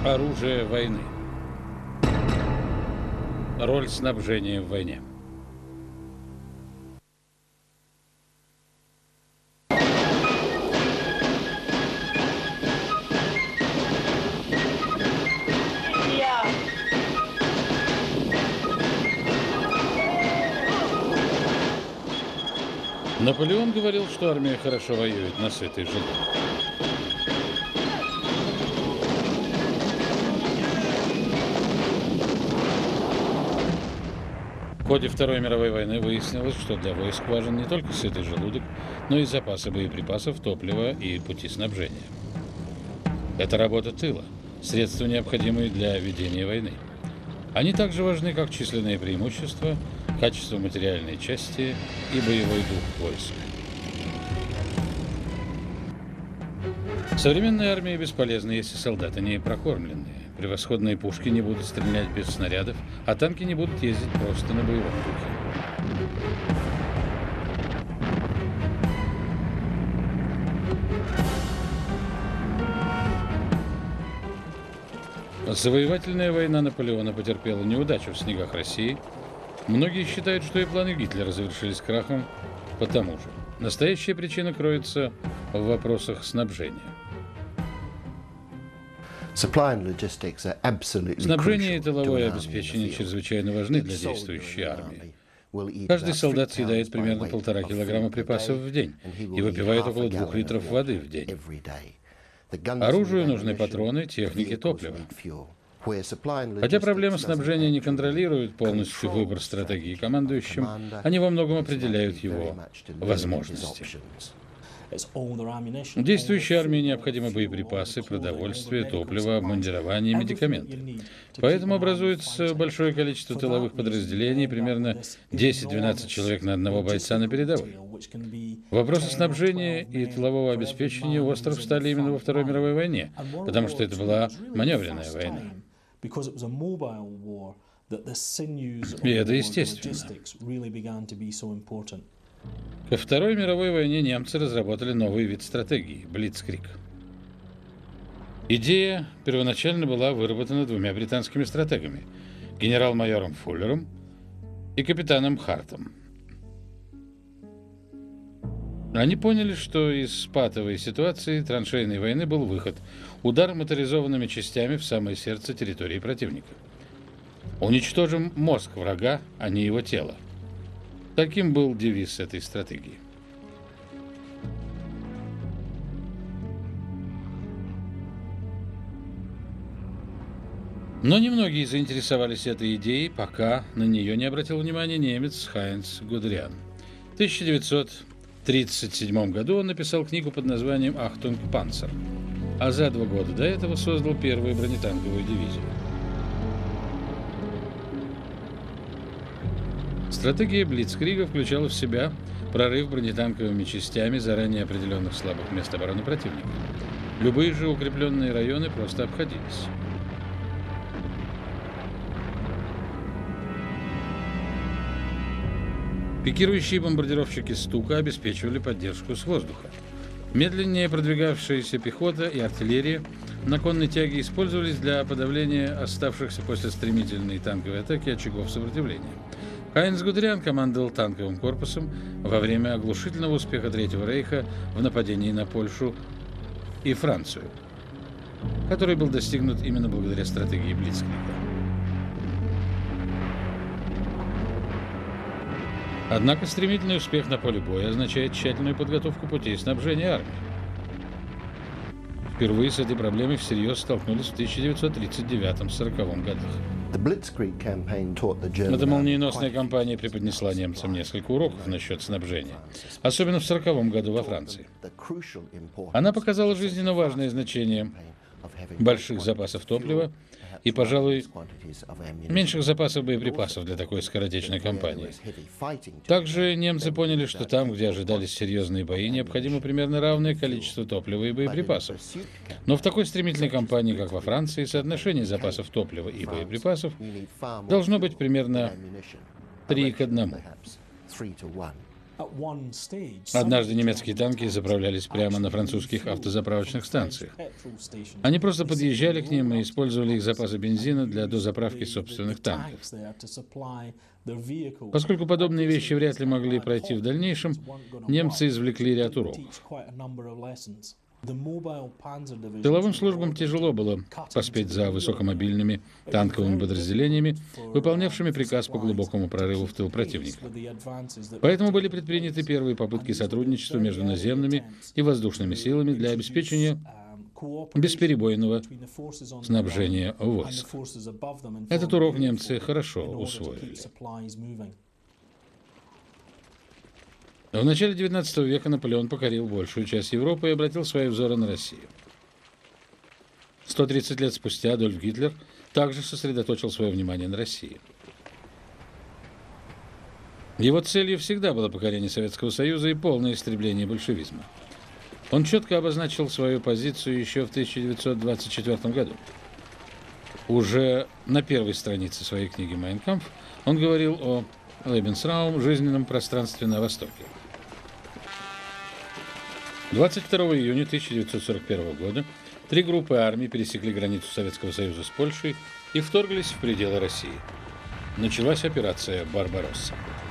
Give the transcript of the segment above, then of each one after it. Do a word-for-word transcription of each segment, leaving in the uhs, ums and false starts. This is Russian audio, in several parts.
Оружие войны. Роль снабжения в войне. Наполеон говорил, что армия хорошо воюет на сытый желудок. В ходе Второй мировой войны выяснилось, что для войск важен не только сытый желудок, но и запасы боеприпасов, топлива и пути снабжения. Это работа тыла, средства, необходимые для ведения войны. Они также важны, как численные преимущества, качество материальной части и боевой дух войск. Современная армия бесполезна, если солдаты не прокормленные. Превосходные пушки не будут стрелять без снарядов, а танки не будут ездить просто на боевом духе. Завоевательная война Наполеона потерпела неудачу в снегах России. Многие считают, что и планы Гитлера завершились крахом потому же. Настоящая причина кроется в вопросах снабжения. Снабжение и тыловое обеспечение чрезвычайно важны для действующей армии. Каждый солдат съедает примерно полтора килограмма припасов в день и выпивает около двух литров воды в день. Оружию нужны патроны, техники, топливо. Хотя проблема снабжения не контролирует полностью выбор стратегии командующим, они во многом определяют его возможности. Действующей армии необходимы боеприпасы, продовольствие, топливо, обмундирование и медикаменты. Поэтому образуется большое количество тыловых подразделений, примерно десять-двенадцать человек на одного бойца на передовой. Вопросы снабжения и тылового обеспечения остро встали именно во Второй мировой войне, потому что это была маневренная война. И это естественно. Ко Второй мировой войне немцы разработали новый вид стратегии – блицкриг. Идея первоначально была выработана двумя британскими стратегами – генерал-майором Фуллером и капитаном Хартом. Они поняли, что из патовой ситуации траншейной войны был выход – удар моторизованными частями в самое сердце территории противника. Уничтожим мозг врага, а не его тело. Таким был девиз этой стратегии. Но немногие заинтересовались этой идеей, пока на нее не обратил внимания немец Хайнц Гудериан. В тысяча девятьсот тридцать седьмом году он написал книгу под названием «Ахтунг Панцер», а за два года до этого создал первую бронетанковую дивизию. Стратегия блицкрига включала в себя прорыв бронетанковыми частями заранее определенных слабых мест обороны противника. Любые же укрепленные районы просто обходились. Пикирующие бомбардировщики «Стука» обеспечивали поддержку с воздуха. Медленнее продвигавшаяся пехота и артиллерия на конной тяге использовались для подавления оставшихся после стремительной танковой атаки очагов сопротивления. Хайнц Гудериан командовал танковым корпусом во время оглушительного успеха Третьего рейха в нападении на Польшу и Францию, который был достигнут именно благодаря стратегии блицкрига. Однако стремительный успех на поле боя означает тщательную подготовку путей снабжения армии. Впервые с этой проблемой всерьез столкнулись в тысяча девятьсот тридцать девятом — сороковом годах. Эта молниеносная кампания преподнесла немцам несколько уроков насчет снабжения, особенно в сороковом году во Франции. Она показала жизненно важное значение больших запасов топлива и, пожалуй, меньших запасов боеприпасов для такой скоротечной кампании. Также немцы поняли, что там, где ожидались серьезные бои, необходимо примерно равное количество топлива и боеприпасов. Но в такой стремительной кампании, как во Франции, соотношение запасов топлива и боеприпасов должно быть примерно три к одному. Однажды немецкие танки заправлялись прямо на французских автозаправочных станциях. Они просто подъезжали к ним и использовали их запасы бензина для дозаправки собственных танков. Поскольку подобные вещи вряд ли могли пройти в дальнейшем, немцы извлекли ряд уроков. Тыловым службам тяжело было поспеть за высокомобильными танковыми подразделениями, выполнявшими приказ по глубокому прорыву в тыл противника. Поэтому были предприняты первые попытки сотрудничества между наземными и воздушными силами для обеспечения бесперебойного снабжения войск. Этот урок немцы хорошо усвоили. В начале девятнадцатого века Наполеон покорил большую часть Европы и обратил свои взоры на Россию. сто тридцать лет спустя Адольф Гитлер также сосредоточил свое внимание на России. Его целью всегда было покорение Советского Союза и полное истребление большевизма. Он четко обозначил свою позицию еще в тысяча девятьсот двадцать четвёртом году. Уже на первой странице своей книги «Майн кампф» он говорил о Lebensraum, жизненном пространстве на Востоке. двадцать второго июня тысяча девятьсот сорок первого года три группы армий пересекли границу Советского Союза с Польшей и вторглись в пределы России. Началась операция «Барбаросса».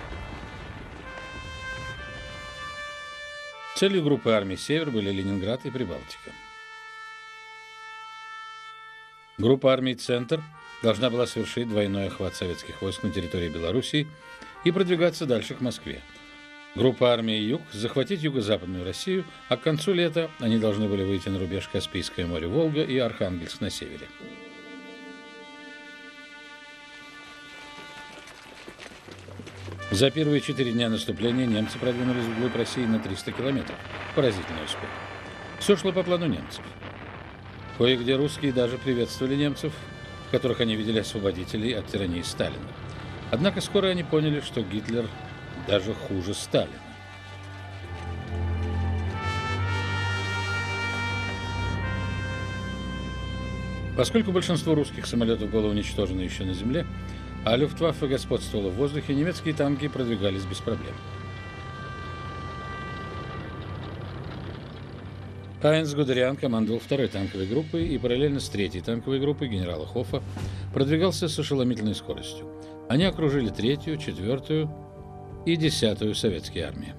Целью группы армий «Север» были Ленинград и Прибалтика. Группа армий «Центр» должна была совершить двойной охват советских войск на территории Белоруссии и продвигаться дальше к Москве. Группа армии «Юг» захватить юго-западную Россию, а к концу лета они должны были выйти на рубеж Каспийское море, Волга и Архангельск на севере. За первые четыре дня наступления немцы продвинулись вглубь России на триста километров. Поразительный успех. Все шло по плану немцев. Кое-где русские даже приветствовали немцев, в которых они видели освободителей от тирании Сталина. Однако скоро они поняли, что Гитлер даже хуже Сталина. Поскольку большинство русских самолетов было уничтожено еще на земле, а Люфтваффе господствовала в воздухе, немецкие танки продвигались без проблем. Хайнц Гудериан командовал второй танковой группой и параллельно с третьей танковой группой генерала Хоффа продвигался с ошеломительной скоростью. Они окружили третью, четвертую и десятую советские армии.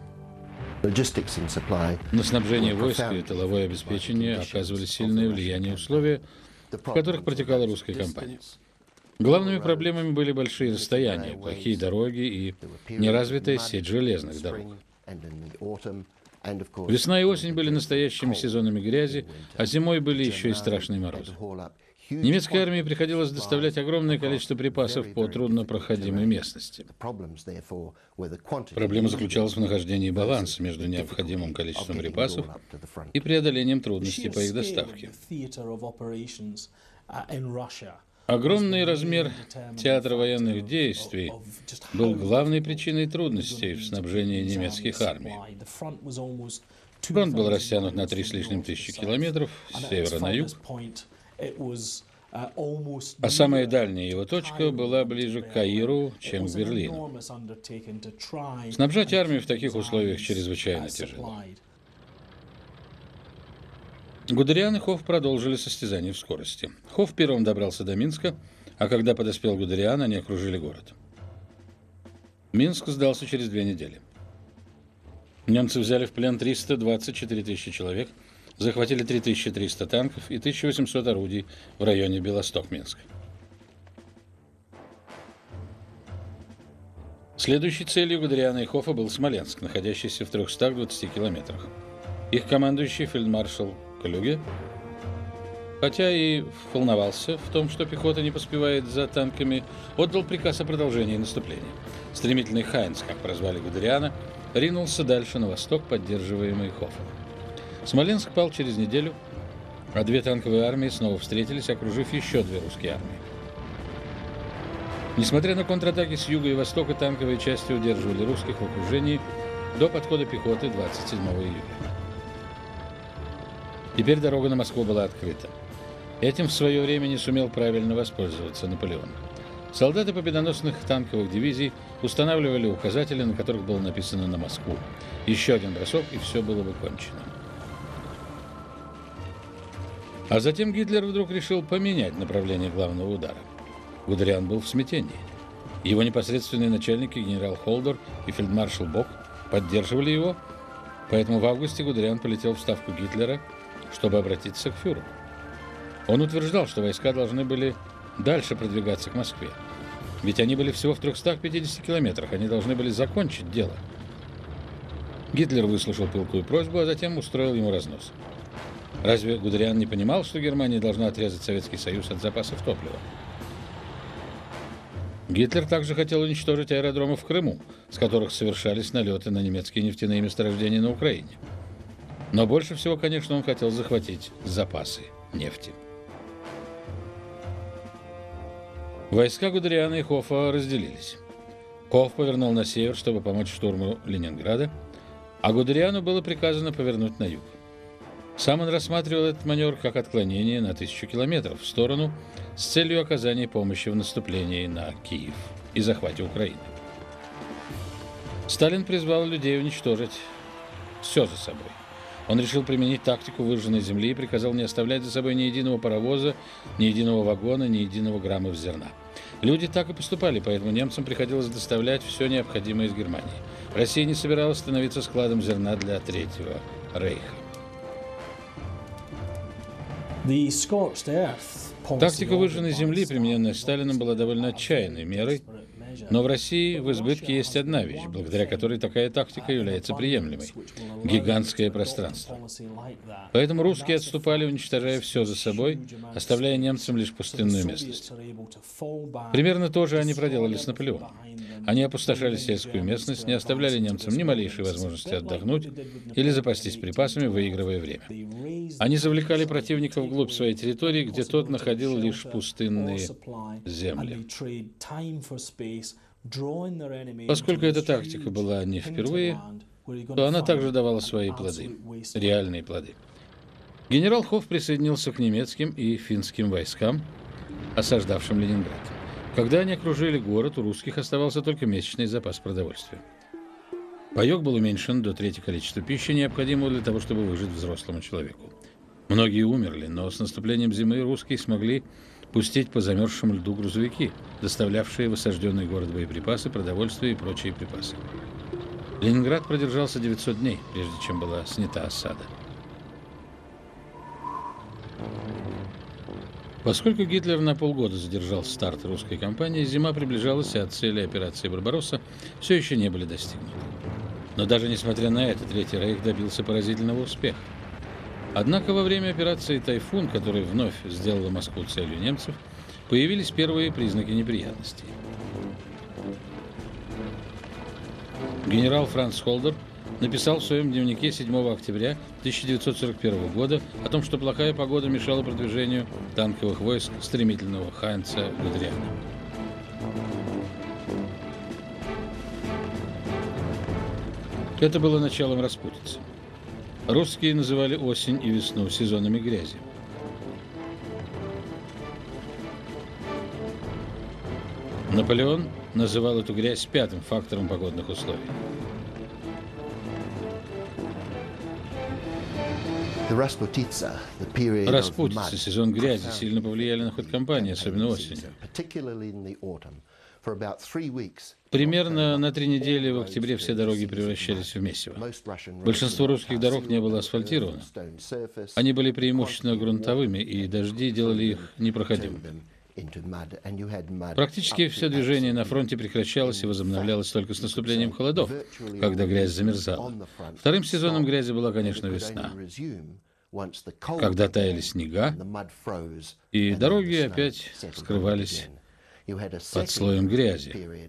На снабжение войск и тыловое обеспечение оказывали сильное влияние условия, в которых протекала русская кампания. Главными проблемами были большие расстояния, плохие дороги и неразвитая сеть железных дорог. Весна и осень были настоящими сезонами грязи, а зимой были еще и страшные морозы. Немецкой армии приходилось доставлять огромное количество припасов по труднопроходимой местности. Проблема заключалась в нахождении баланса между необходимым количеством припасов и преодолением трудностей по их доставке. Огромный размер театра военных действий был главной причиной трудностей в снабжении немецких армий. Фронт был растянут на три с лишним тысячи километров с севера на юг, а самая дальняя его точка была ближе к Каиру, чем к Берлину. Снабжать армию в таких условиях чрезвычайно тяжело. Гудериан и Хофф продолжили состязание в скорости. Хофф первым добрался до Минска, а когда подоспел Гудериан, они окружили город. Минск сдался через две недели. Немцы взяли в плен триста двадцать четыре тысячи человек, захватили три тысячи триста танков и тысяча восемьсот орудий в районе Белосток-Минск. Следующей целью Гудериана и Хоффа был Смоленск, находящийся в трёхстах двадцати километрах. Их командующий фельдмаршал Клюге, хотя и волновался в том, что пехота не поспевает за танками, отдал приказ о продолжении наступления. Стремительный Хайнц, как прозвали Гудериана, ринулся дальше на восток, поддерживаемый Хоффом. Смоленск пал через неделю, а две танковые армии снова встретились, окружив еще две русские армии. Несмотря на контратаки с юга и востока, танковые части удерживали русских в окружении до подхода пехоты двадцать седьмого июля. Теперь дорога на Москву была открыта. Этим в свое время не сумел правильно воспользоваться Наполеон. Солдаты победоносных танковых дивизий устанавливали указатели, на которых было написано «на Москву». Еще один бросок, и все было бы кончено. А затем Гитлер вдруг решил поменять направление главного удара. Гудериан был в смятении. Его непосредственные начальники, генерал Холдер и фельдмаршал Бок, поддерживали его, поэтому в августе Гудериан полетел в ставку Гитлера, чтобы обратиться к фюреру. Он утверждал, что войска должны были дальше продвигаться к Москве. Ведь они были всего в трёхстах пятидесяти километрах, они должны были закончить дело. Гитлер выслушал пылкую просьбу, а затем устроил ему разнос. Разве Гудериан не понимал, что Германия должна отрезать Советский Союз от запасов топлива? Гитлер также хотел уничтожить аэродромы в Крыму, с которых совершались налеты на немецкие нефтяные месторождения на Украине. Но больше всего, конечно, он хотел захватить запасы нефти. Войска Гудериана и Хоффа разделились. Хофф повернул на север, чтобы помочь штурму Ленинграда, а Гудериану было приказано повернуть на юг. Сам он рассматривал этот маневр как отклонение на тысячу километров в сторону с целью оказания помощи в наступлении на Киев и захвате Украины. Сталин призвал людей уничтожить все за собой. Он решил применить тактику выжженной земли и приказал не оставлять за собой ни единого паровоза, ни единого вагона, ни единого грамма зерна. Люди так и поступали, поэтому немцам приходилось доставлять все необходимое из Германии. Россия не собиралась становиться складом зерна для Третьего Рейха. Тактика выжженной земли, примененная Сталином, была довольно отчаянной мерой, но в России в избытке есть одна вещь, благодаря которой такая тактика является приемлемой – гигантское пространство. Поэтому русские отступали, уничтожая все за собой, оставляя немцам лишь пустынную местность. Примерно то же они проделали с Наполеоном. Они опустошали сельскую местность, не оставляли немцам ни малейшей возможности отдохнуть или запастись припасами, выигрывая время. Они завлекали противника вглубь своей территории, где тот находил лишь пустынные земли. Поскольку эта тактика была не впервые, то она также давала свои плоды, реальные плоды. Генерал Хофф присоединился к немецким и финским войскам, осаждавшим Ленинград. Когда они окружили город, у русских оставался только месячный запас продовольствия. Паёк был уменьшен до трети количества пищи, необходимого для того, чтобы выжить взрослому человеку. Многие умерли, но с наступлением зимы русские смогли пустить по замерзшему льду грузовики, доставлявшие в осажденный город боеприпасы, продовольствие и прочие припасы. Ленинград продержался девятьсот дней, прежде чем была снята осада. Поскольку Гитлер на полгода задержал старт русской кампании, зима приближалась, а цели операции «Барбаросса» все еще не были достигнуты. Но даже несмотря на это, Третий Рейх добился поразительного успеха. Однако во время операции «Тайфун», которая вновь сделала Москву целью немцев, появились первые признаки неприятностей. Генерал Франц Холдер написал в своем дневнике седьмого октября тысяча девятьсот сорок первого года о том, что плохая погода мешала продвижению танковых войск стремительного Хайнца Гудериана. Это было началом распутицы. Русские называли осень и весну сезонами грязи. Наполеон называл эту грязь пятым фактором погодных условий. Распутица, сезон грязи, сильно повлияли на ход кампании, особенно осенью. Примерно на три недели в октябре все дороги превращались в месиво. Большинство русских дорог не было асфальтировано. Они были преимущественно грунтовыми, и дожди делали их непроходимыми. Практически все движение на фронте прекращалось и возобновлялось только с наступлением холодов, когда грязь замерзала. Вторым сезоном грязи была, конечно, весна, когда таяли снега, и дороги опять скрывались под слоем грязи.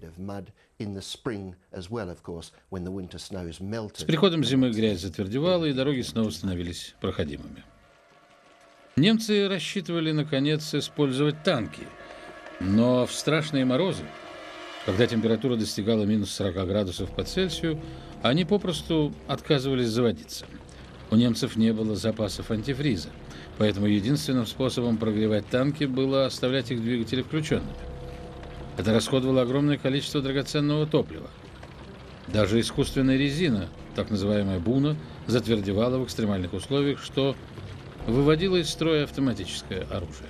С приходом зимы грязь затвердевала, и дороги снова становились проходимыми. Немцы рассчитывали, наконец, использовать танки, но в страшные морозы, когда температура достигала минус сорока градусов по Цельсию, они попросту отказывались заводиться. У немцев не было запасов антифриза, поэтому единственным способом прогревать танки было оставлять их двигатели включенными. Это расходовало огромное количество драгоценного топлива. Даже искусственная резина, так называемая буна, затвердевала в экстремальных условиях, что выводило из строя автоматическое оружие.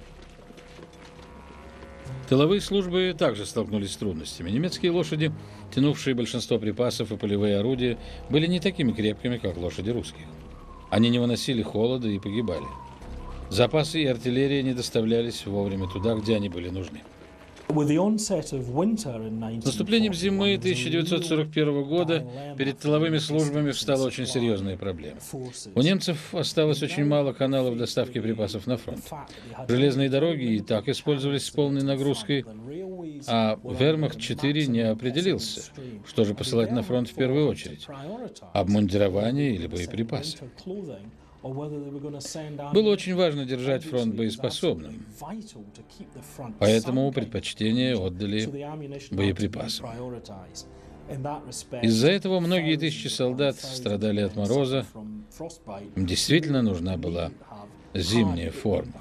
Тыловые службы также столкнулись с трудностями. Немецкие лошади, тянувшие большинство припасов и полевые орудия, были не такими крепкими, как лошади русских. Они не выносили холода и погибали. Запасы и артиллерия не доставлялись вовремя туда, где они были нужны. С наступлением зимы тысяча девятьсот сорок первого года перед тыловыми службами встала очень серьезная проблема. У немцев осталось очень мало каналов доставки припасов на фронт. Железные дороги и так использовались с полной нагрузкой, а Вермахт-четыре не определился, что же посылать на фронт в первую очередь – обмундирование или боеприпасы. Было очень важно держать фронт боеспособным, поэтому предпочтение отдали боеприпасам. Из-за этого многие тысячи солдат страдали от мороза. Им действительно нужна была зимняя форма.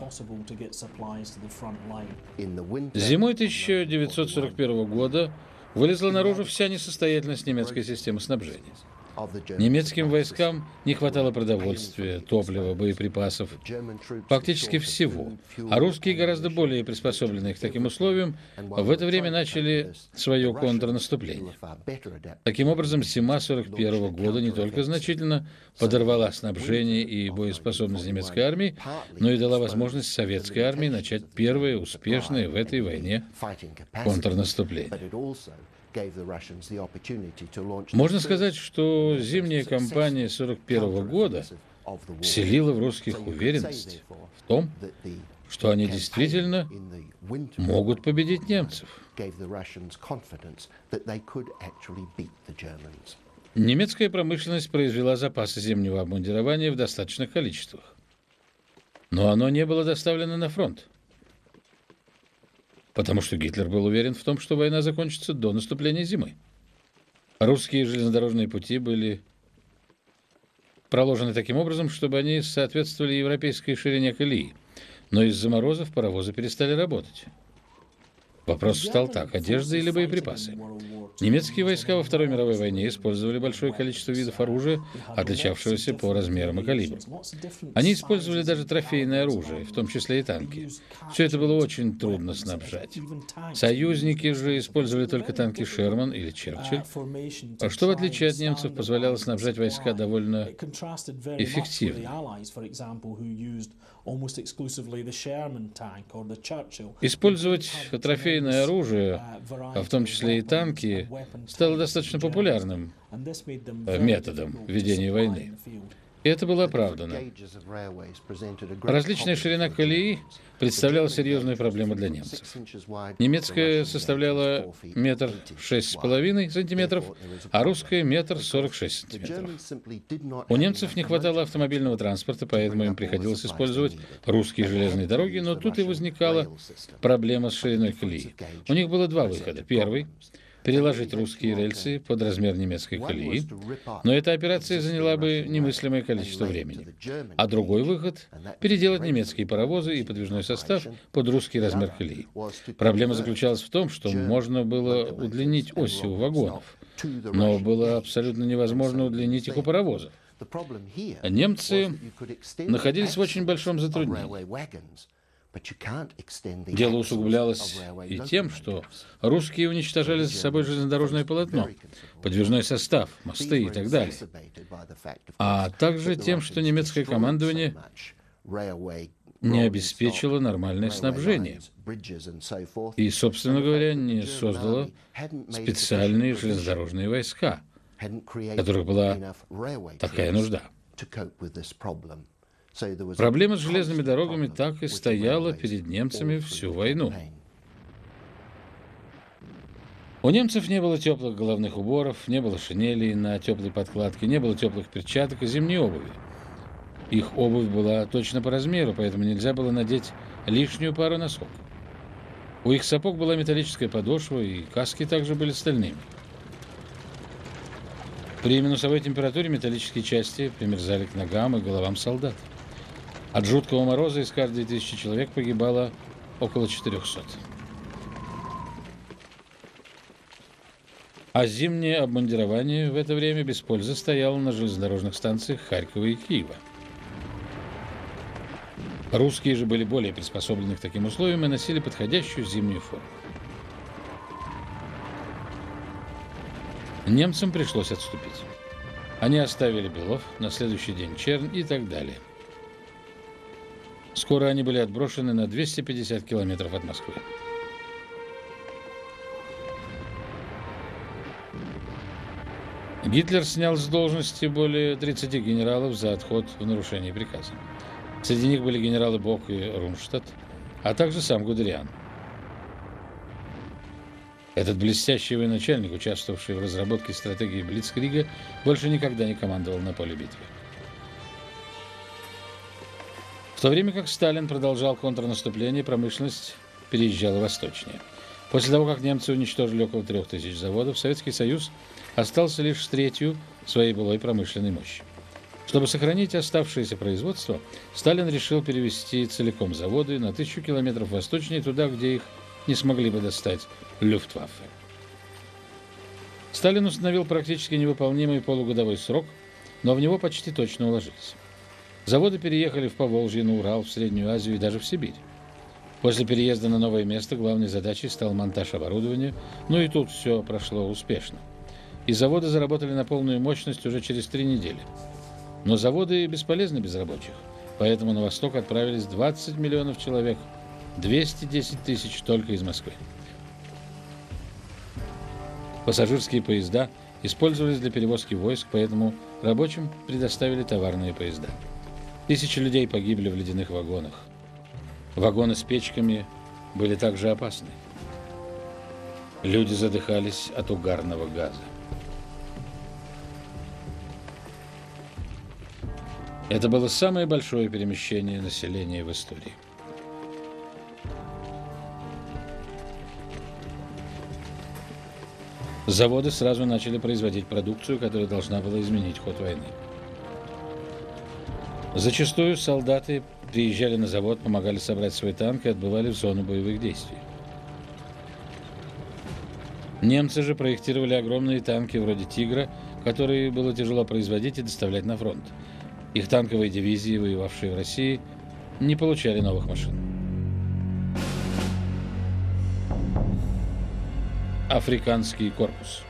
Зимой тысяча девятьсот сорок первого года вылезла наружу вся несостоятельность немецкой системы снабжения. Немецким войскам не хватало продовольствия, топлива, боеприпасов, фактически всего. А русские, гораздо более приспособленные к таким условиям, в это время начали свое контрнаступление. Таким образом, зима сорок первого года не только значительно подорвала снабжение и боеспособность немецкой армии, но и дала возможность советской армии начать первое успешное в этой войне контрнаступление. Можно сказать, что зимняя кампания сорок первого года вселила в русских уверенность в том, что они действительно могут победить немцев. Немецкая промышленность произвела запасы зимнего обмундирования в достаточных количествах, но оно не было доставлено на фронт, потому что Гитлер был уверен в том, что война закончится до наступления зимы. Русские железнодорожные пути были проложены таким образом, чтобы они соответствовали европейской ширине колеи, но из-за морозов паровозы перестали работать. Вопрос встал так: одежда или боеприпасы? Немецкие войска во Второй мировой войне использовали большое количество видов оружия, отличавшегося по размерам и калибру. Они использовали даже трофейное оружие, в том числе и танки. Все это было очень трудно снабжать. Союзники же использовали только танки «Шерман» или «Черчилль», что, в отличие от немцев, позволяло снабжать войска довольно эффективно. Использовать трофейное оружие, в том числе и танки, стало достаточно популярным методом ведения войны. И это было оправдано. Различная ширина колеи представляла серьезную проблему для немцев. Немецкая составляла метр шесть с половиной сантиметров, а русская метр сорок шесть сантиметров. У немцев не хватало автомобильного транспорта, поэтому им приходилось использовать русские железные дороги, но тут и возникала проблема с шириной колеи. У них было два выхода. Первый — переложить русские рельсы под размер немецкой колеи, но эта операция заняла бы немыслимое количество времени. А другой выход — переделать немецкие паровозы и подвижной состав под русский размер колеи. Проблема заключалась в том, что можно было удлинить оси у вагонов, но было абсолютно невозможно удлинить их у паровозов. Немцы находились в очень большом затруднении. Дело усугублялось и тем, что русские уничтожали за собой железнодорожное полотно, подвижной состав, мосты и так далее, а также тем, что немецкое командование не обеспечило нормальное снабжение и, собственно говоря, не создало специальные железнодорожные войска, в которых была такая нужда. Проблема с железными дорогами так и стояла перед немцами всю войну. У немцев не было теплых головных уборов, не было шинелей на теплой подкладке, не было теплых перчаток и зимней обуви. Их обувь была точно по размеру, поэтому нельзя было надеть лишнюю пару носков. У их сапог была металлическая подошва, и каски также были стальными. При минусовой температуре металлические части примерзали к ногам и головам солдат. От жуткого мороза из каждой тысячи человек погибало около четырехсот. А зимнее обмундирование в это время без пользы стояло на железнодорожных станциях Харькова и Киева. Русские же были более приспособлены к таким условиям и носили подходящую зимнюю форму. Немцам пришлось отступить. Они оставили Белов, на следующий день Чернь и так далее. Скоро они были отброшены на двести пятьдесят километров от Москвы. Гитлер снял с должности более тридцати генералов за отход в нарушение приказа. Среди них были генералы Бок и Рунштадт, а также сам Гудериан. Этот блестящий военачальник, участвовавший в разработке стратегии Блицкрига, больше никогда не командовал на поле битвы. В то время как Сталин продолжал контрнаступление, промышленность переезжала восточнее. После того, как немцы уничтожили около трех тысяч заводов, Советский Союз остался лишь с третью своей былой промышленной мощи. Чтобы сохранить оставшееся производство, Сталин решил перевести целиком заводы на тысячу километров восточнее, туда, где их не смогли бы достать Люфтваффе. Сталин установил практически невыполнимый полугодовой срок, но в него почти точно уложились. Заводы переехали в Поволжье, на Урал, в Среднюю Азию и даже в Сибирь. После переезда на новое место главной задачей стал монтаж оборудования, но и тут все прошло успешно. И заводы заработали на полную мощность уже через три недели. Но заводы бесполезны без рабочих, поэтому на восток отправились двадцать миллионов человек, двести десять тысяч только из Москвы. Пассажирские поезда использовались для перевозки войск, поэтому рабочим предоставили товарные поезда. Тысячи людей погибли в ледяных вагонах. Вагоны с печками были также опасны. Люди задыхались от угарного газа. Это было самое большое перемещение населения в истории. Заводы сразу начали производить продукцию, которая должна была изменить ход войны. Зачастую солдаты приезжали на завод, помогали собрать свой танк и отбывали в зону боевых действий. Немцы же проектировали огромные танки вроде «Тигра», которые было тяжело производить и доставлять на фронт. Их танковые дивизии, воевавшие в России, не получали новых машин. Африканский корпус.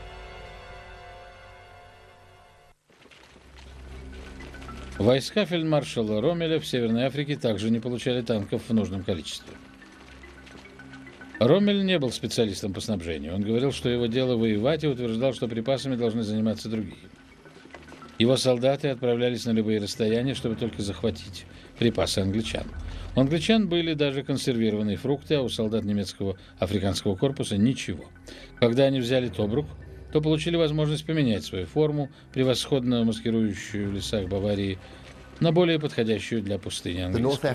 Войска фельдмаршала Роммеля в Северной Африке также не получали танков в нужном количестве. Роммель не был специалистом по снабжению. Он говорил, что его дело воевать, и утверждал, что припасами должны заниматься другие. Его солдаты отправлялись на любые расстояния, чтобы только захватить припасы англичан. У англичан были даже консервированные фрукты, а у солдат немецкого африканского корпуса ничего. Когда они взяли Тобрук, то получили возможность поменять свою форму, превосходно маскирующую в лесах Баварии, на более подходящую для пустыни английскую.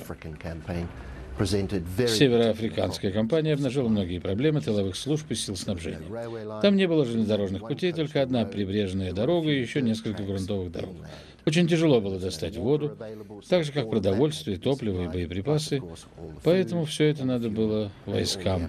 Североафриканская кампания обнажила многие проблемы тыловых служб и сил снабжения. Там не было железнодорожных путей, только одна прибрежная дорога и еще несколько грунтовых дорог. Очень тяжело было достать воду, так же как продовольствие, топливо и боеприпасы, поэтому все это надо было войскам.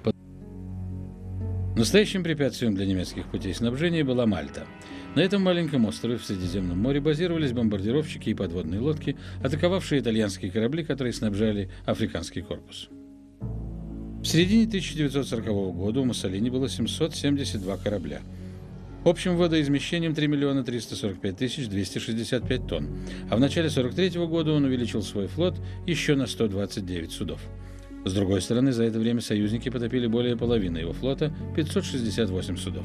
Настоящим препятствием для немецких путей снабжения была Мальта. На этом маленьком острове в Средиземном море базировались бомбардировщики и подводные лодки, атаковавшие итальянские корабли, которые снабжали африканский корпус. В середине тысяча девятьсот сорокового года у Муссолини было семьсот семьдесят два корабля. Общим водоизмещением три миллиона триста сорок пять тысяч двести шестьдесят пять тонн, а в начале сорок третьего года он увеличил свой флот еще на сто двадцать девять судов. С другой стороны, за это время союзники потопили более половины его флота – пятьсот шестьдесят восемь судов.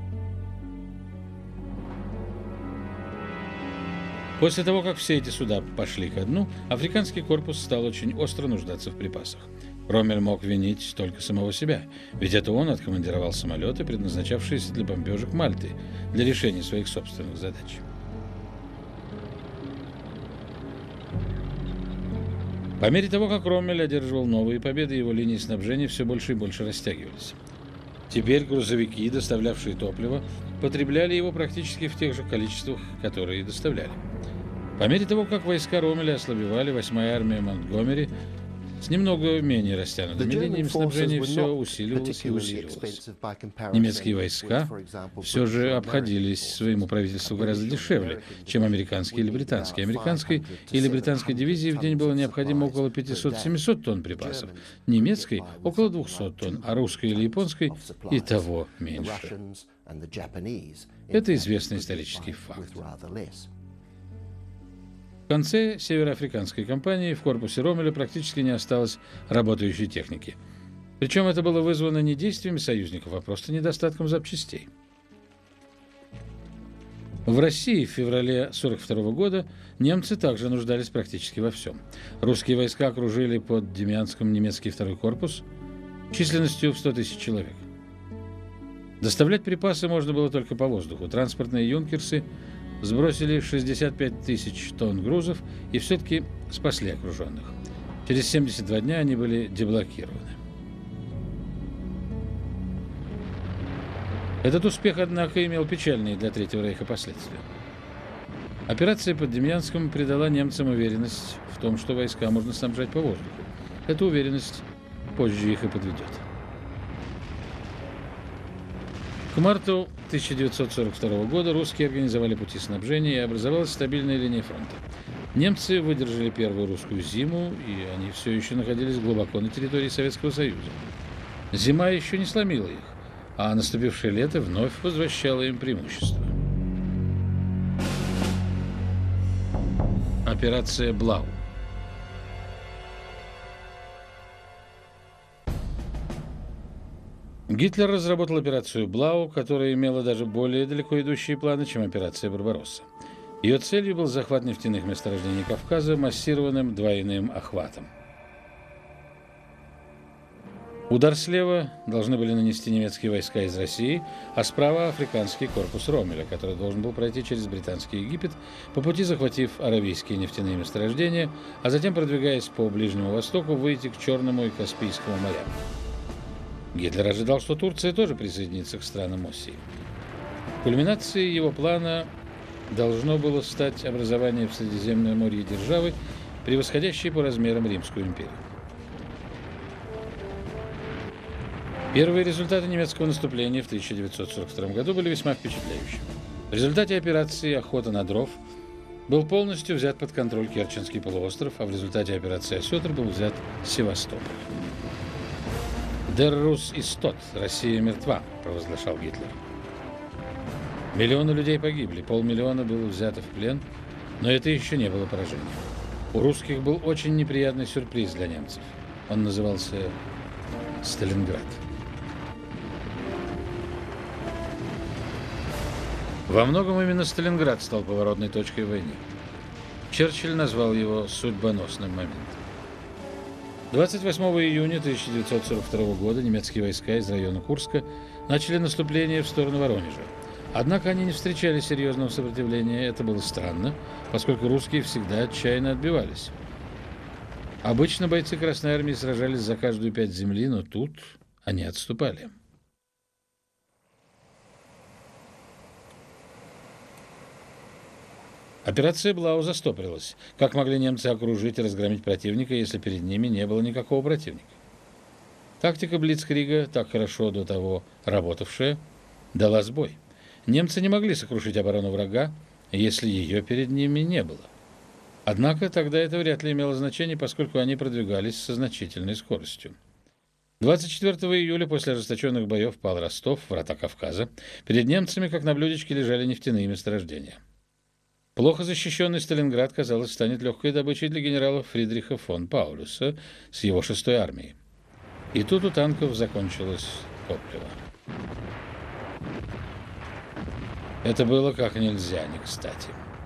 После того, как все эти суда пошли ко дну, африканский корпус стал очень остро нуждаться в припасах. Роммель мог винить только самого себя, ведь это он откомандировал самолеты, предназначавшиеся для бомбежек Мальты, для решения своих собственных задач. По мере того, как Роммель одерживал новые победы, его линии снабжения все больше и больше растягивались. Теперь грузовики, доставлявшие топливо, потребляли его практически в тех же количествах, которые и доставляли. По мере того, как войска Роммеля ослабевали, восьмая армия Монтгомери С немного менее растянутыми линиями снабжения все усиливалось и усиливалось. Немецкие войска все же обходились своему правительству гораздо дешевле, чем американские или британские. Американской или британской дивизии в день было необходимо около пятисот-семисот тонн припасов, немецкой – около двухсот тонн, а русской или японской – и того меньше. Это известный исторический факт. В конце североафриканской кампании в корпусе Роммеля практически не осталось работающей техники. Причем это было вызвано не действиями союзников, а просто недостатком запчастей. В России в феврале сорок второго года немцы также нуждались практически во всем. Русские войска окружили под Демянском немецкий второй корпус численностью в сто тысяч человек. Доставлять припасы можно было только по воздуху. Транспортные юнкерсы сбросили шестьдесят пять тысяч тонн грузов и все-таки спасли окруженных. Через семьдесят два дня они были деблокированы. Этот успех, однако, имел печальные для Третьего рейха последствия. Операция под Демьянском придала немцам уверенность в том, что войска можно снабжать по воздуху. Эта уверенность позже их и подведет. К марту тысяча девятьсот сорок второго года русские организовали пути снабжения, и образовалась стабильная линия фронта. Немцы выдержали первую русскую зиму, и они все еще находились глубоко на территории Советского Союза. Зима еще не сломила их, а наступившее лето вновь возвращало им преимущество. Операция «Блау». Гитлер разработал операцию «Блау», которая имела даже более далеко идущие планы, чем операция «Барбаросса». Ее целью был захват нефтяных месторождений Кавказа массированным двойным охватом. Удар слева должны были нанести немецкие войска из России, а справа африканский корпус Роммеля, который должен был пройти через Британский Египет, по пути захватив аравийские нефтяные месторождения, а затем, продвигаясь по Ближнему Востоку, выйти к Черному и Каспийскому морям. Гитлер ожидал, что Турция тоже присоединится к странам Оси. Кульминацией его плана должно было стать образование в Средиземноморье державы, превосходящей по размерам Римскую империю. Первые результаты немецкого наступления в тысяча девятьсот сорок втором году были весьма впечатляющими. В результате операции «Охота на дров» был полностью взят под контроль Керченский полуостров, а в результате операции «Осетр» был взят Севастополь. «Der Russ ist tot», «Россия мертва», провозглашал Гитлер. Миллионы людей погибли, полмиллиона было взято в плен, но это еще не было поражением. У русских был очень неприятный сюрприз для немцев. Он назывался Сталинград. Во многом именно Сталинград стал поворотной точкой в войне. Черчилль назвал его судьбоносным моментом. двадцать восьмого июня тысяча девятьсот сорок второго года немецкие войска из района Курска начали наступление в сторону Воронежа. Однако они не встречали серьезного сопротивления. Это было странно, поскольку русские всегда отчаянно отбивались. Обычно бойцы Красной Армии сражались за каждую пять земли, но тут они отступали. Операция «Блау» застопорилась. Как могли немцы окружить и разгромить противника, если перед ними не было никакого противника? Тактика блицкрига, так хорошо до того работавшая, дала сбой. Немцы не могли сокрушить оборону врага, если ее перед ними не было. Однако тогда это вряд ли имело значение, поскольку они продвигались со значительной скоростью. двадцать четвёртого июля после ожесточенных боев пал Ростов, врата Кавказа. Перед немцами, как на блюдечке, лежали нефтяные месторождения. Плохо защищенный Сталинград, казалось, станет легкой добычей для генерала Фридриха фон Паулюса с его шестой армией. И тут у танков закончилось топливо. Это было как нельзя не кстати.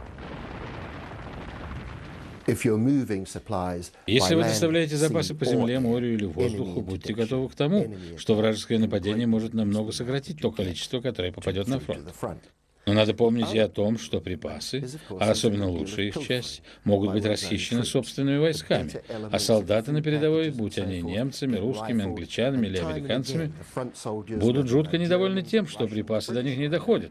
Если вы доставляете запасы по земле, морю или воздуху, будьте готовы к тому, что вражеское нападение может намного сократить то количество, которое попадет на фронт. Но надо помнить и о том, что припасы, а особенно лучшая их часть, могут быть расхищены собственными войсками, а солдаты на передовой, будь они немцами, русскими, англичанами или американцами, будут жутко недовольны тем, что припасы до них не доходят.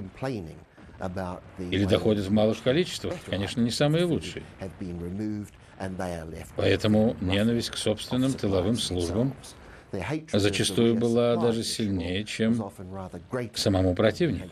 Или доходят в малых количествах, конечно, не самые лучшие. Поэтому ненависть к собственным тыловым службам зачастую была даже сильнее, чем к самому противнику.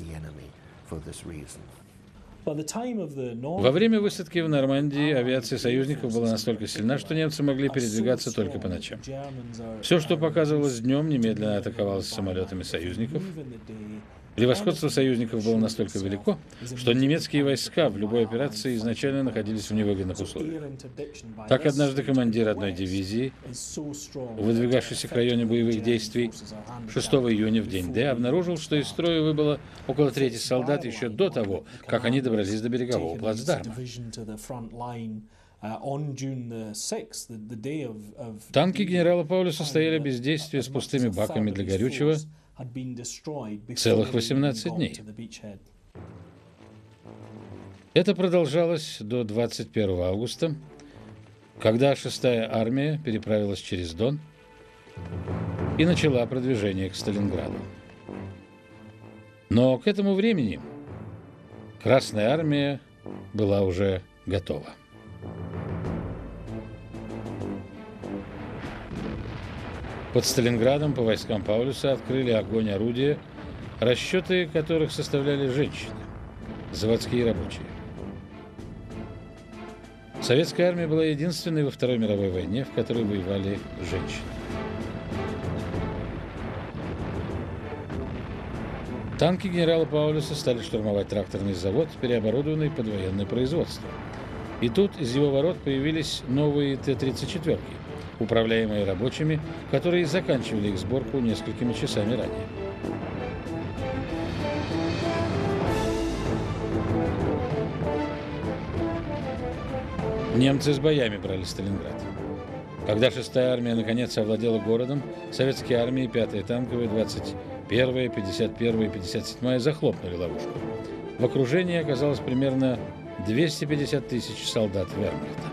Во время высадки в Нормандии авиация союзников была настолько сильна, что немцы могли передвигаться только по ночам. Все, что показывалось днем, немедленно атаковалось самолетами союзников. Превосходство союзников было настолько велико, что немецкие войска в любой операции изначально находились в невыгодных условиях. Так однажды командир одной дивизии, выдвигавшийся к району боевых действий, шестого июня в день Д, обнаружил, что из строя выбыло около трети солдат еще до того, как они добрались до берегового плацдарма. Танки генерала Паулюса стояли без действия с пустыми баками для горючего целых восемнадцать дней. Это продолжалось до двадцать первого августа, когда шестая армия переправилась через Дон и начала продвижение к Сталинграду. Но к этому времени Красная армия была уже готова. Под Сталинградом по войскам Паулюса открыли огонь орудия, расчеты которых составляли женщины, заводские рабочие. Советская армия была единственной во Второй мировой войне, в которой воевали женщины. Танки генерала Паулюса стали штурмовать тракторный завод, переоборудованный под военное производство. И тут из его ворот появились новые Т тридцать четыре, управляемые рабочими, которые заканчивали их сборку несколькими часами ранее. Немцы с боями брали Сталинград. Когда шестая армия наконец овладела городом, советские армии, пятая танковая, двадцать первая, пятьдесят первая и пятьдесят седьмая захлопнули ловушку. В окружении оказалось примерно двести пятьдесят тысяч солдат вермахта.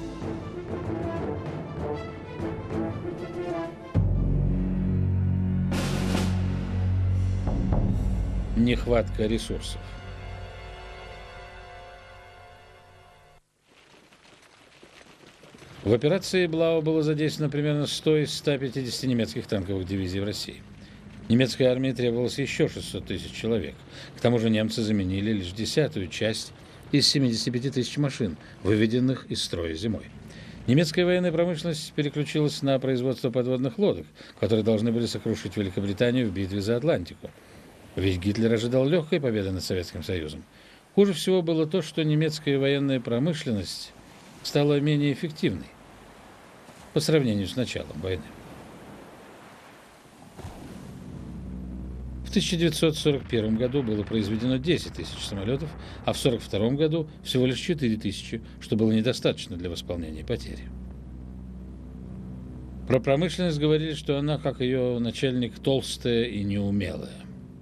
Нехватка ресурсов. В операции Блау было задействовано примерно сто из ста пятидесяти немецких танковых дивизий в России. Немецкой армии требовалось еще шестьсот тысяч человек. К тому же немцы заменили лишь десятую часть из семидесяти пяти тысяч машин, выведенных из строя зимой. Немецкая военная промышленность переключилась на производство подводных лодок, которые должны были сокрушить Великобританию в битве за Атлантику. Ведь Гитлер ожидал легкой победы над Советским Союзом. Хуже всего было то, что немецкая военная промышленность стала менее эффективной по сравнению с началом войны. В тысяча девятьсот сорок первом году было произведено десять тысяч самолетов, а в тысяча девятьсот сорок втором году всего лишь четыре тысячи, что было недостаточно для восполнения потери. Про промышленность говорили, что она, как ее начальник, толстая и неумелая.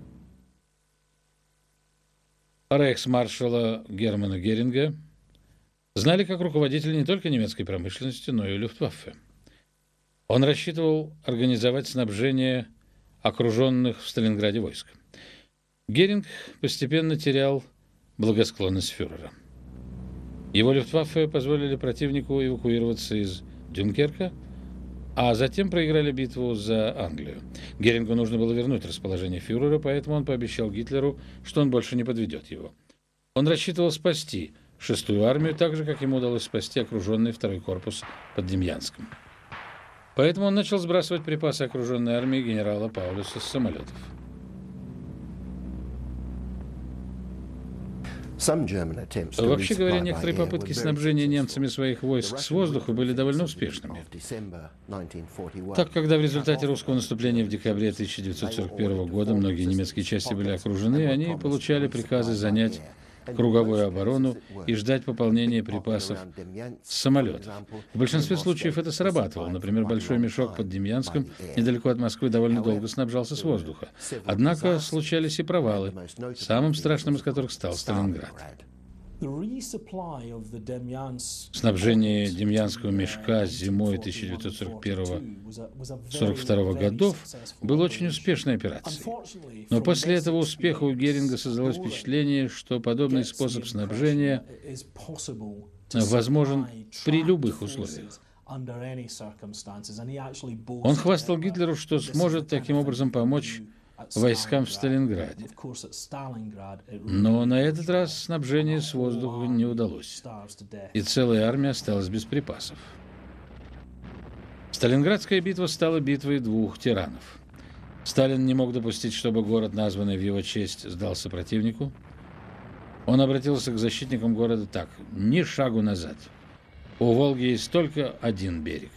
Рейхсмаршала Германа Геринга знали как руководителя не только немецкой промышленности, но и Люфтваффе. Он рассчитывал организовать снабжение окруженных в Сталинграде войск. Геринг постепенно терял благосклонность фюрера. Его Люфтваффе позволили противнику эвакуироваться из Дюнкерка, а затем проиграли битву за Англию. Герингу нужно было вернуть расположение фюрера, поэтому он пообещал Гитлеру, что он больше не подведет его. Он рассчитывал спасти шестую армию, так же, как ему удалось спасти окруженный второй корпус под Демьянском. Поэтому он начал сбрасывать припасы окруженной армии генерала Паулюса с самолетов. Вообще говоря, некоторые попытки снабжения немцами своих войск с воздуха были довольно успешными. Так, когда в результате русского наступления в декабре тысяча девятьсот сорок первого года многие немецкие части были окружены, они получали приказы занять круговую оборону и ждать пополнения припасов с самолетов. В большинстве случаев это срабатывало. Например, большой мешок под Демьянском, недалеко от Москвы, довольно долго снабжался с воздуха. Однако случались и провалы, самым страшным из которых стал Сталинград. Снабжение Демьянского мешка зимой тысяча девятьсот сорок первого — сорок второго годов было очень успешной операцией. Но после этого успеха у Геринга создалось впечатление, что подобный способ снабжения возможен при любых условиях. Он хвастал Гитлеру, что сможет таким образом помочь войскам в Сталинграде. Но на этот раз снабжение с воздуха не удалось, и целая армия осталась без припасов. Сталинградская битва стала битвой двух тиранов. Сталин не мог допустить, чтобы город, названный в его честь, сдался противнику. Он обратился к защитникам города так: «Ни шагу назад. У Волги есть только один берег».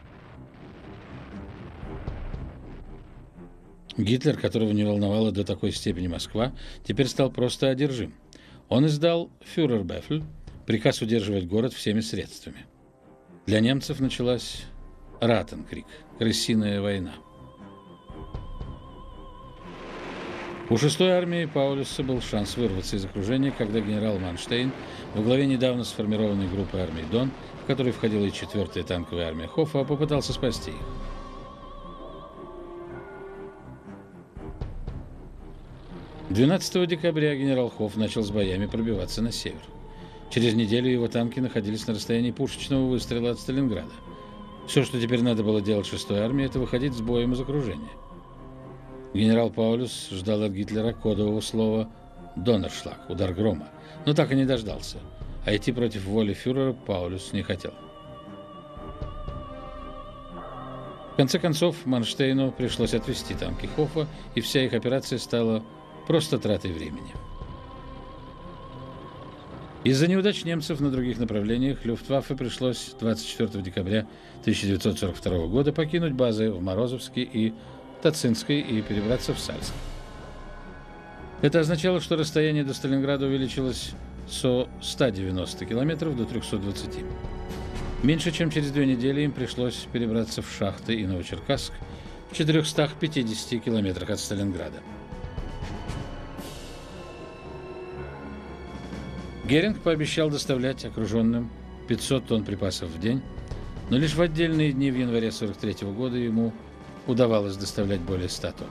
Гитлер, которого не волновала до такой степени Москва, теперь стал просто одержим. Он издал фюрербефель, приказ удерживать город всеми средствами. Для немцев началась Ратенкриг, крысиная война. У шестой армии Паулюса был шанс вырваться из окружения, когда генерал Манштейн во главе недавно сформированной группы армий Дон, в которой входила и четвертая танковая армия Хоффа, попытался спасти их. двенадцатого декабря генерал Хофф начал с боями пробиваться на север. Через неделю его танки находились на расстоянии пушечного выстрела от Сталинграда. Все, что теперь надо было делать шестой армии, это выходить с боем из окружения. Генерал Паулюс ждал от Гитлера кодового слова «Доннершлаг» — удар грома, но так и не дождался, а идти против воли фюрера Паулюс не хотел. В конце концов, Манштейну пришлось отвести танки Хоффа, и вся их операция стала просто тратой времени. Из-за неудач немцев на других направлениях Люфтваффе пришлось двадцать четвёртого декабря тысяча девятьсот сорок второго года покинуть базы в Морозовске и Тацинской и перебраться в Сальск. Это означало, что расстояние до Сталинграда увеличилось со ста девяноста километров до трёхсот двадцати. Меньше чем через две недели им пришлось перебраться в Шахты и Новочеркасск в четырёхстах пятидесяти километрах от Сталинграда. Геринг пообещал доставлять окруженным пятьсот тонн припасов в день, но лишь в отдельные дни в январе сорок третьего года ему удавалось доставлять более ста тонн.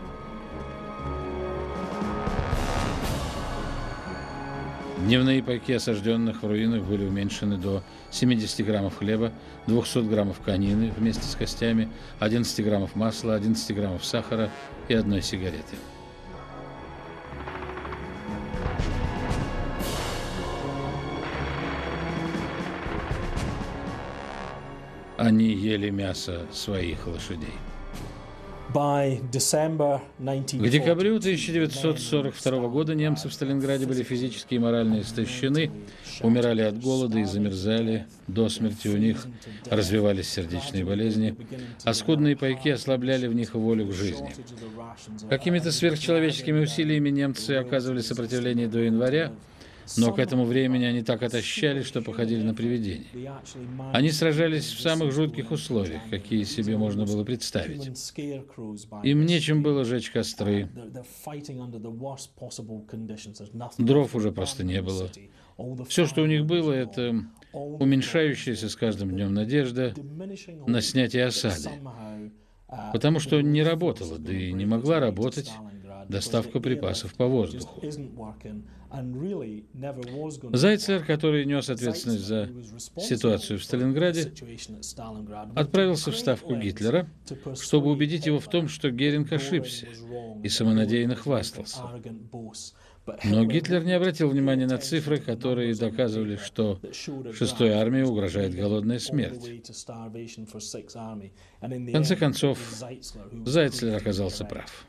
Дневные пайки осажденных в руинах были уменьшены до семидесяти граммов хлеба, двухсот граммов конины вместе с костями, одиннадцати граммов масла, одиннадцати граммов сахара и одной сигареты. Они ели мясо своих лошадей. К декабрю тысяча девятьсот сорок второго года немцы в Сталинграде были физически и морально истощены, умирали от голода и замерзали до смерти, у них развивались сердечные болезни, а скудные пайки ослабляли в них волю к жизни. Какими-то сверхчеловеческими усилиями немцы оказывали сопротивление до января, но к этому времени они так отощали, что походили на привидения. Они сражались в самых жутких условиях, какие себе можно было представить. Им нечем было жечь костры. Дров уже просто не было. Все, что у них было, это уменьшающаяся с каждым днем надежда на снятие осады. Потому что не работала, да и не могла работать доставка припасов по воздуху. Зайцлер, который нес ответственность за ситуацию в Сталинграде, отправился в ставку Гитлера, чтобы убедить его в том, что Геринг ошибся и самонадеянно хвастался. Но Гитлер не обратил внимания на цифры, которые доказывали, что шестой армии угрожает голодная смерть. В конце концов, Зайцлер оказался прав.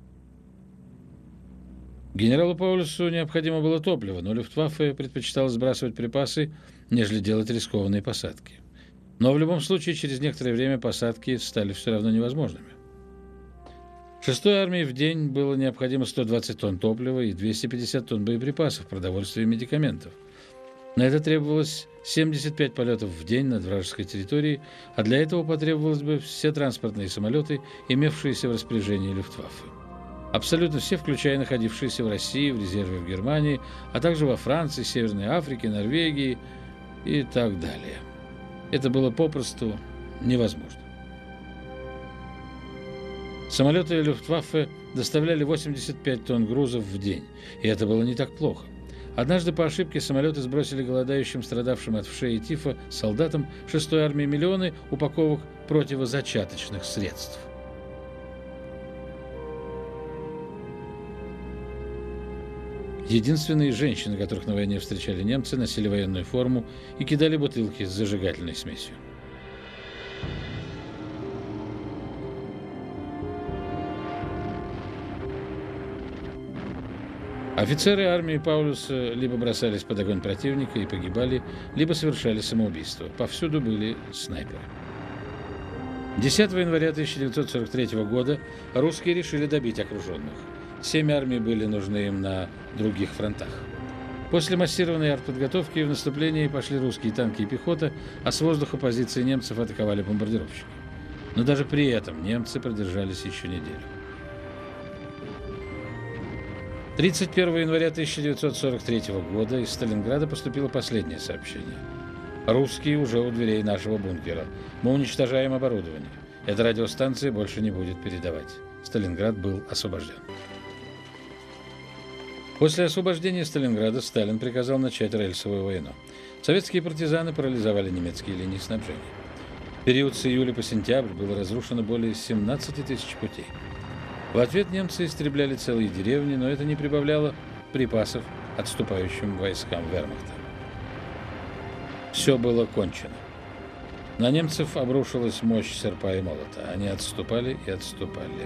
Генералу Паулюсу необходимо было топливо, но Люфтваффе предпочитало сбрасывать припасы, нежели делать рискованные посадки. Но в любом случае, через некоторое время посадки стали все равно невозможными. Шестой армии в день было необходимо сто двадцать тонн топлива и двести пятьдесят тонн боеприпасов, продовольствия и медикаментов. На это требовалось семьдесят пять полетов в день над вражеской территорией, а для этого потребовалось бы все транспортные самолеты, имевшиеся в распоряжении Люфтваффе. Абсолютно все, включая находившиеся в России, в резерве в Германии, а также во Франции, Северной Африке, Норвегии и так далее. Это было попросту невозможно. Самолеты Люфтваффе доставляли восемьдесят пять тонн грузов в день, и это было не так плохо. Однажды по ошибке самолеты сбросили голодающим, страдавшим от вшей и тифа солдатам шестой армии миллионы упаковок противозачаточных средств. Единственные женщины, которых на войне встречали немцы, носили военную форму и кидали бутылки с зажигательной смесью. Офицеры армии Паулюса либо бросались под огонь противника и погибали, либо совершали самоубийство. Повсюду были снайперы. десятого января тысяча девятьсот сорок третьего года русские решили добить окруженных. Семь армий были нужны им на других фронтах. После массированной артподготовки в наступлении пошли русские танки и пехота, а с воздуха позиции немцев атаковали бомбардировщики. Но даже при этом немцы продержались еще неделю. тридцать первого января тысяча девятьсот сорок третьего года из Сталинграда поступило последнее сообщение. Русские уже у дверей нашего бункера. Мы уничтожаем оборудование. Эта радиостанция больше не будет передавать. Сталинград был освобожден. После освобождения Сталинграда Сталин приказал начать рельсовую войну. Советские партизаны парализовали немецкие линии снабжения. В период с июля по сентябрь было разрушено более семнадцати тысяч путей. В ответ немцы истребляли целые деревни, но это не прибавляло припасов отступающим войскам вермахта. Все было кончено. На немцев обрушилась мощь серпа и молота. Они отступали и отступали.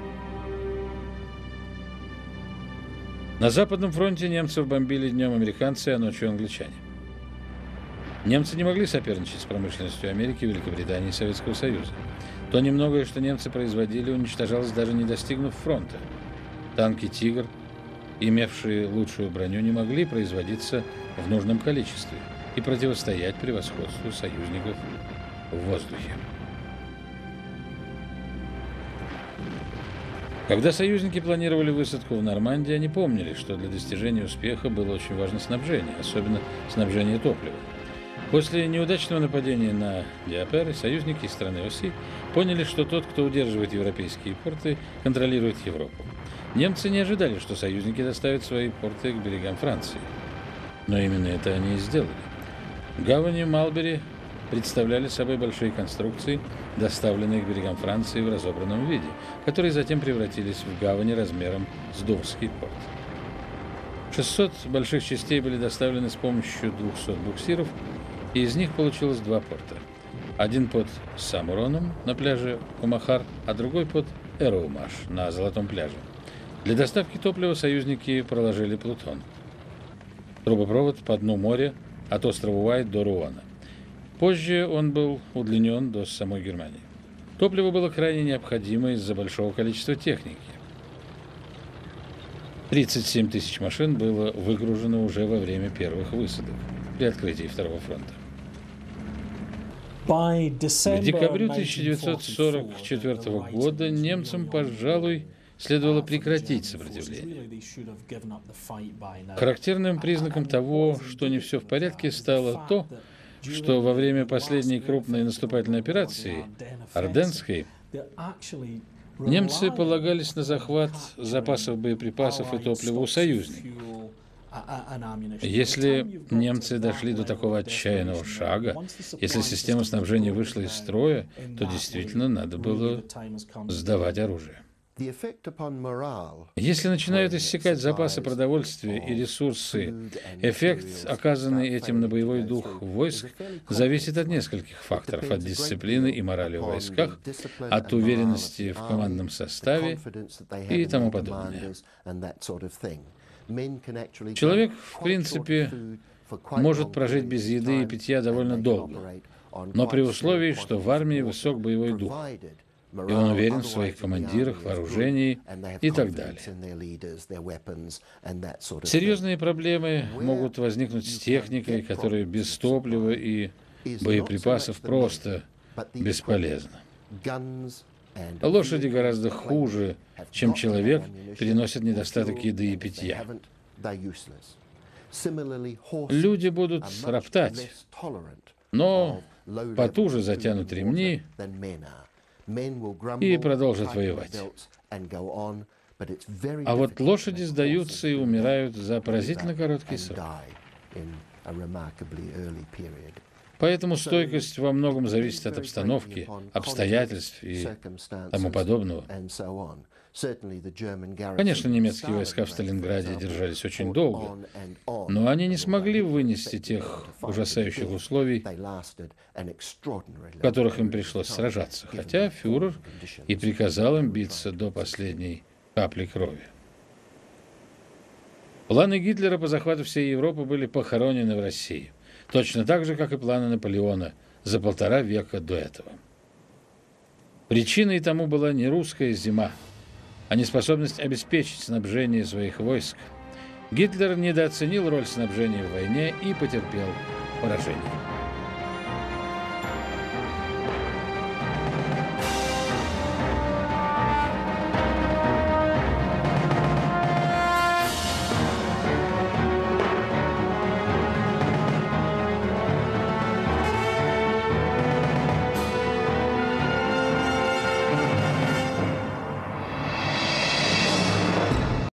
На Западном фронте немцев бомбили днем американцы, а ночью англичане. Немцы не могли соперничать с промышленностью Америки, Великобритании и Советского Союза. То немногое, что немцы производили, уничтожалось, даже не достигнув фронта. Танки «Тигр», имевшие лучшую броню, не могли производиться в нужном количестве и противостоять превосходству союзников в воздухе. Когда союзники планировали высадку в Нормандии, они помнили, что для достижения успеха было очень важно снабжение, особенно снабжение топливом. После неудачного нападения на Диаперы союзники из страны оси поняли, что тот, кто удерживает европейские порты, контролирует Европу. Немцы не ожидали, что союзники доставят свои порты к берегам Франции. Но именно это они и сделали. Гавани Малбери представляли собой большие конструкции, доставленные к берегам Франции в разобранном виде, которые затем превратились в гавани размером с Довский порт. шестьсот больших частей были доставлены с помощью двухсот буксиров, и из них получилось два порта. Один под Самуроном на пляже Умахар, а другой под Эроумаш на Золотом пляже. Для доставки топлива союзники проложили Плутон. Трубопровод по дну моря от острова Уайт до Руана. Позже он был удлинен до самой Германии. Топливо было крайне необходимо из-за большого количества техники. тридцать семь тысяч машин было выгружено уже во время первых высадок при открытии Второго фронта. К декабрю тысяча девятьсот сорок четвёртого года немцам, пожалуй, следовало прекратить сопротивление. Характерным признаком того, что не все в порядке, стало то, что во время последней крупной наступательной операции, Орденской, немцы полагались на захват запасов боеприпасов и топлива у союзников. Если немцы дошли до такого отчаянного шага, если система снабжения вышла из строя, то действительно надо было сдавать оружие. Если начинают иссякать запасы продовольствия и ресурсы, эффект, оказанный этим на боевой дух войск, зависит от нескольких факторов: от дисциплины и морали в войсках, от уверенности в командном составе и тому подобное. Человек, в принципе, может прожить без еды и питья довольно долго, но при условии, что в армии высок боевой дух, и он уверен в своих командирах, вооружении и так далее. Серьезные проблемы могут возникнуть с техникой, которая без топлива и боеприпасов просто бесполезна. Лошади гораздо хуже, чем человек, переносят недостаток еды и питья. Люди будут роптать, но потуже затянут ремни и продолжат воевать. А вот лошади сдаются и умирают за поразительно короткий срок. Поэтому стойкость во многом зависит от обстановки, обстоятельств и тому подобного. Конечно, немецкие войска в Сталинграде держались очень долго, но они не смогли вынести тех ужасающих условий, в которых им пришлось сражаться, хотя фюрер и приказал им биться до последней капли крови. Планы Гитлера по захвату всей Европы были похоронены в России, точно так же, как и планы Наполеона за полтора века до этого. Причиной тому была не русская зима, а неспособность обеспечить снабжение своих войск. Гитлер недооценил роль снабжения в войне и потерпел поражение.